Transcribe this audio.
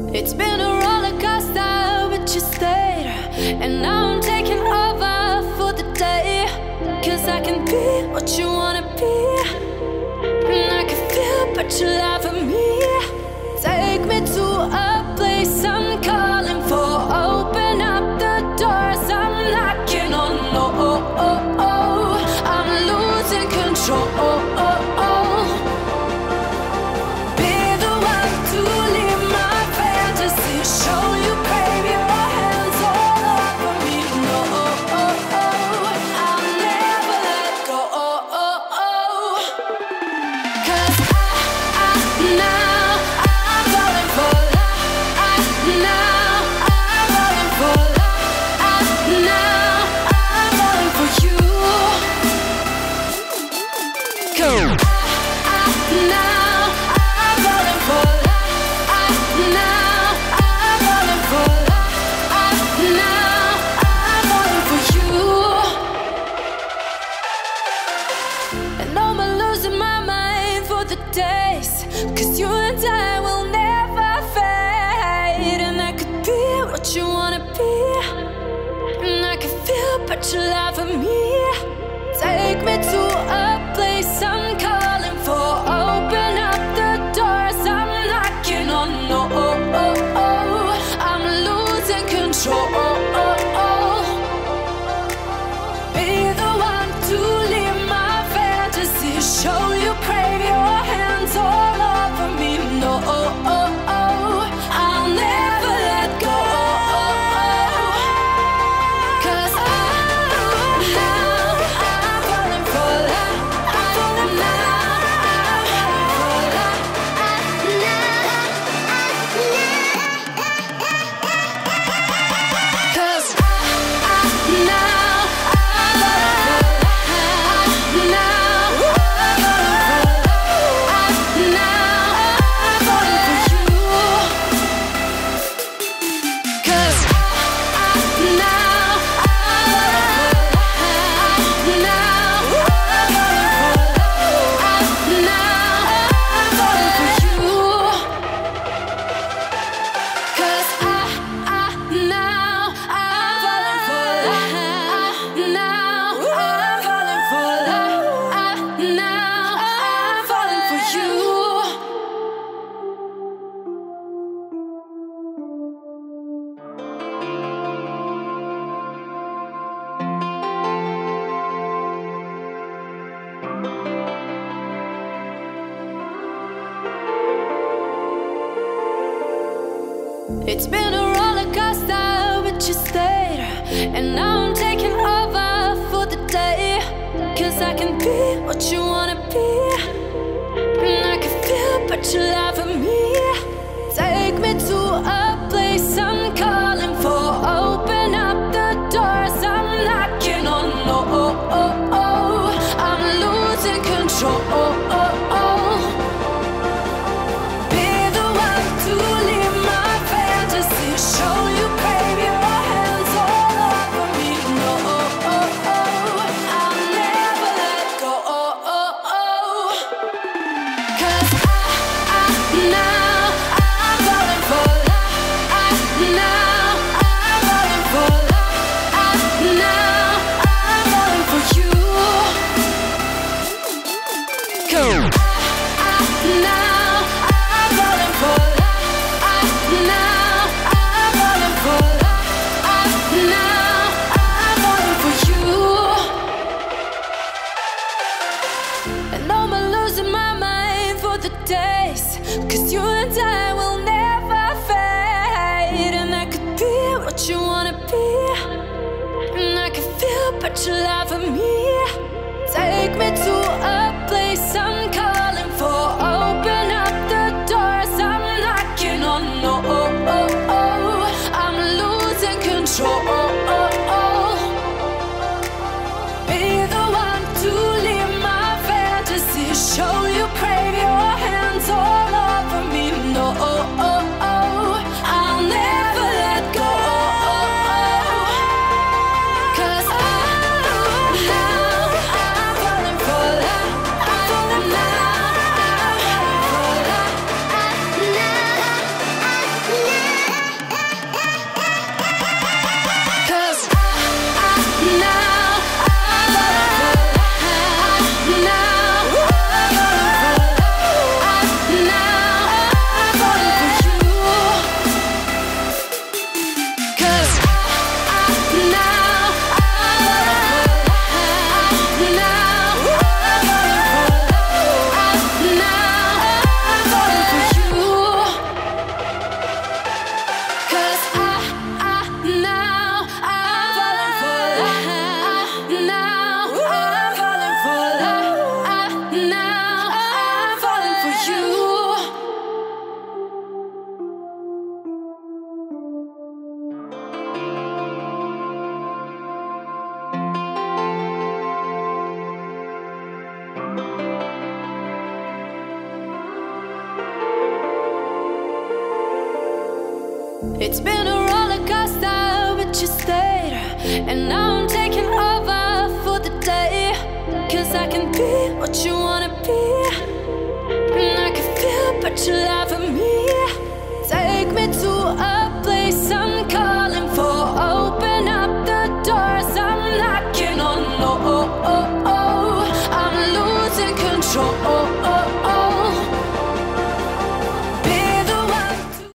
It's been a roller coaster, but you stayed. And now I'm taking over for the day. Cause I can be what you wanna be. And I can feel but you laugh at me. Take me to a place I'm calling for. Open up the doors I'm knocking on. I'm losing control. Cause you and I will never fade. And I could be what you wanna be. And I can feel but you laugh at me. Take me to a place I'm calling for. Open up the doors I'm knocking on. I'm losing control. Be the one to leave my fantasy. Show you crave your hands all over me. I'll never let go. Cause now I'm falling for love. I'm falling Cause now it's been a roller coaster, but you stayed. And now I'm taking over for the day. Cause I can be what you wanna be. And I can feel but you laugh at me. Take me to a place I'm calling for. Open up the doors I'm knocking on. I'm losing control. Show you crave your hands all over me. I'll never let go. Cause now I'm falling for love. Now I'm falling for love. Now I'm falling for you. Go. Now I'm falling for love. Now cause you and I will never fade. And I could be what you wanna be. And I can feel but you laugh at me. Take me to a place I'm calling for. Open up the doors I'm knocking on. I'm losing control. Be the one to leave my fantasy. Show you crave your hands all over me. I'll never let go. Cause It's been a roller coaster, but you stayed. And now I'm taking over for the day. 'Cause I can be what you wanna be. And I can feel, but you lie for me.